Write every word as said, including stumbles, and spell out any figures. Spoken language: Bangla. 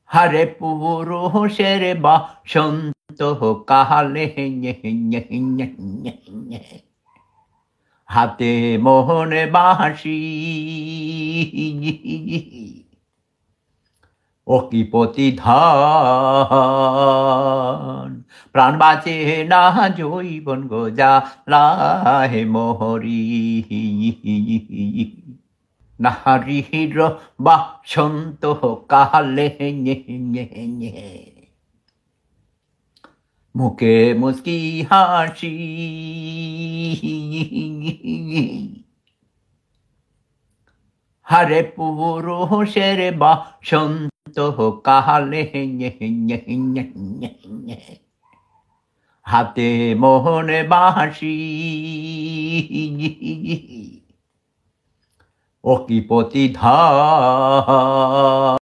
হারে পুরুষের বসন্ত কালে হাতে মোহন বাঁশি ও কি প্রতিধান প্রাণ বাঁচে না জৈবন গো জ্বালায় মোহরি নারীর বসন্ত কালে মুখে মুস্কি হাসি হারে পুরুষের বসন্ত কালে হাতে মোহন বাঁশি ও কি প্রতিধান